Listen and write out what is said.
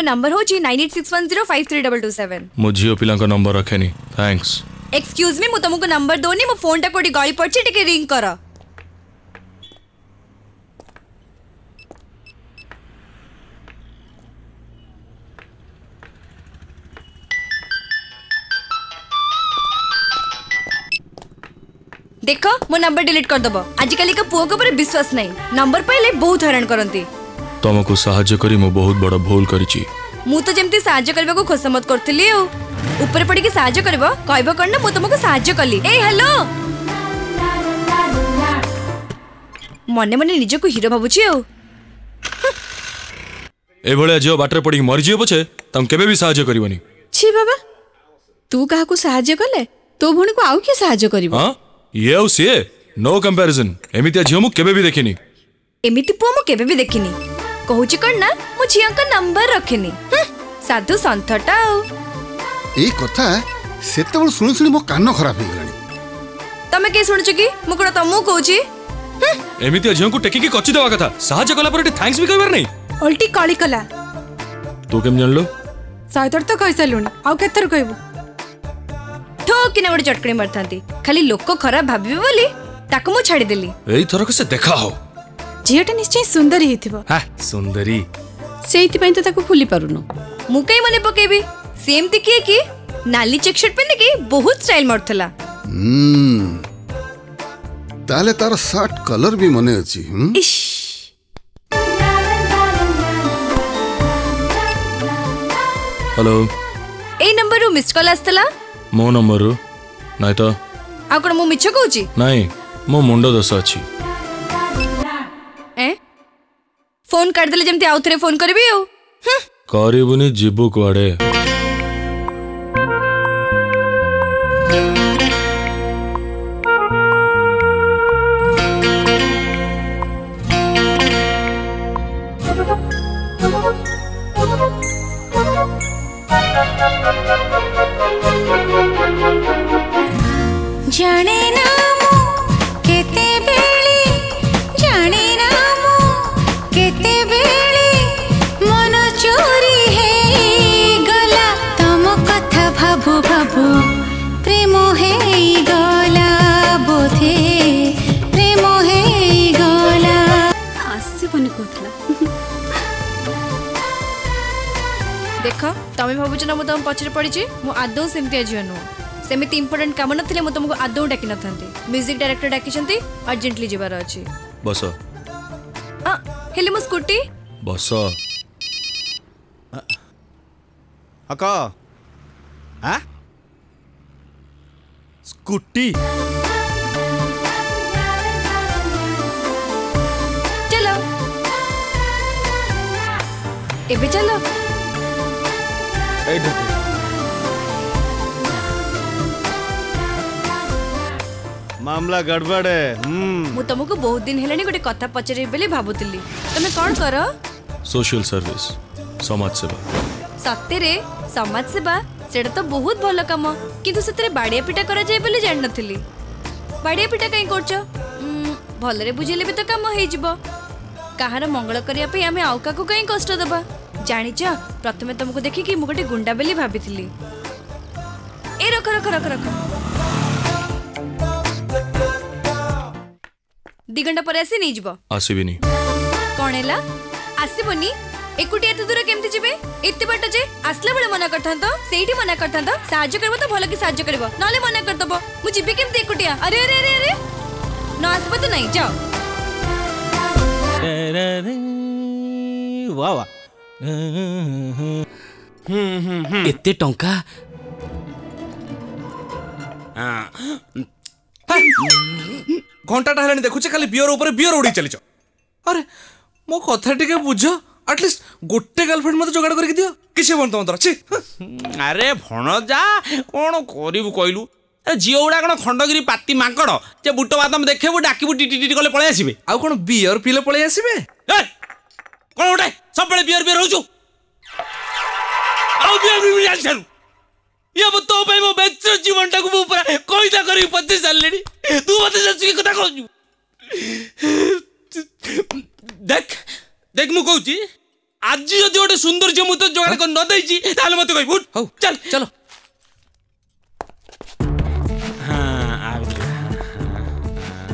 Number होची 9861053227। मो झियो पिला का नंबर रखेनी थैंक्स। एक्सक्यूज मी, मु तुमको नंबर दोनी, मो फोन टा कोडी गळी पड़ची, टिके रिंग करो। देखो मो नंबर डिलीट कर दबो। आजिकल का पुओ को पर विश्वास नहीं, नंबर पहले बहुत हैरान करंती। तुमको सहाय्य करी मो बहुत बड़ा भूल करिची। मु तो जेमती सहाय्य करबा को खोसमत करथली ओ ऊपर पड़ी के सहाय्य करबो कहबो करना मु तुमको सहाय्य कली। ए हेलो मने मने निज को हीरो भाबुची ओ ए भले जियो बाटरे पड़ी मरि जियो पछे तम केबे भी सहाय्य करिवनी। छी बाबा तू काहा को सहाय्य कले तो भणी को आउ के सहाय्य करबो। हां ये औ से नो कंपैरिजन। एमितिया झियो मु केबे भी देखिनी। एमिति पुओ मु केबे भी देखिनी। कहूची करना मु झिया का नंबर रखिनी। साधु संथटा ए कथा सेतेबेल सुनी सुनी मो कान खराब हो गलानी। तमे के सुनछ की मु कोन तमु कहूची। एमितिया झियो को टेकी के कच्ची देवा कथा सहाय्य कला पर थैंक्स भी कहबार नहीं। उल्टी कळी कला तू केम जानलो। साइतर तो कहि सलुनी आउ केथर कहबो। ठोकिना बड़ी चटकणी मारथांती खाली लोक खराब भाबिबे बोली ताको मु छाडी देली। एई थरक से देखा हो झियोटा निश्चय सुंदरी हिथिबो। हां सुंदरी सेइति पई तो ताको फुली पारुनो। मु कई मने पकेबी सेमती किए कि नाली चेक शर्ट पहने की बहुत स्टाइल मारथला। ताले तार शर्ट कलर भी मने अछि। इश हेलो ए नंबर मिस्ड कॉल आस्तला मो नंबर नाइ तो आ कोन मु मिछ कहूची। नाइ मो मुंडो दस अछि। ए फोन कर देले जेमती आउ थरे फोन करबी ओ करिबुनी जीबु कुआडे। जाने ना मो केते बेली जाने ना मो केते बेली मन चोरी है गला तम कथा भाबु भाबु प्रेम है गला बोधे प्रेम है गला आसी बने कोथला। देख तमे भाबुछ ना मु तम पछरे पड़ीची मु आदौ सेमती आजियो नु सेमिति इंपोर्टेंट काम नथिले मु तुमको आदौ डाकी नथांती। म्यूजिक डायरेक्टर डाकीछंती अर्जेंटली जिबार अछि। बस आ हेले मो स्कूटी बस अक हां स्कूटी चलो एबे चलो ए ढोक मामला गड़बड़ है। मु तुमको बहुत दिन हेलानी गोटे कथा पचरे बेले भाबुतली तमे कोन करो। सोशल सर्विस समाज सेवा। सत्य समाज सेवा सेटा तो बहुत भल काम किंतु सेतरे बाड़िया पिटा करा जाय बोली जान नथली। बाड़िया पिटा कहीं करछ भलरे बुझेले भी तो काम हो जिवो। कहार मंगल करिया पे आमे आउ काको कहीं कष्ट दबा जानिछ। प्रथमे तुमको देखि कि मु गोटे गुंडा बेली भाबितली। ए रख रख रख रख 2 घंटा पर आसी नहीं जिवो। आसीबिनी कोन हैला आसीबोनी एकुटी एते दूर केमति जिबे एते बाट जे आसला बेले मना करथांतो सेठी मना करथांतो साहाय्य करबो तो भलो कि साहाय्य करबो नले मना करतबो मु जिबे केमति एकुटिया। अरे अरे अरे अरे न आसबो तो नहीं जाओ। वाह वाह एते टंका घंटाटा हेलानी देखुचे खाली बियर ऊपर बियर उड़ी चलीच। अरे मो कथा टिके बुझ एटलिस्ट गोटे गर्लफ्रेंड मत जोगाड़ करके दियो किसी बन तुम छी। अरे भणजा कौन करू कहलु झील गुड़ा कौन खंडगिरी पाती माकड़ जे बुट बादाम देखेबू डाकिबू टीटी कले पळै आसीबे। आउ कौन बियर पीले पळै आसीबे कौन गोटे सब बेले बियर बियर होचु आउ बियर भी मिल छारू ये तो पे मो बेच जीवनटा को ऊपर कोइदा करी पत्ते साललेनी तू मते सच्ची कथा कहू। देख देख मु कहूची आज जदि गोटे सुंदर झील मुझे जोगाड़ कर न देछि ताले मते कहबू हौ चल चलो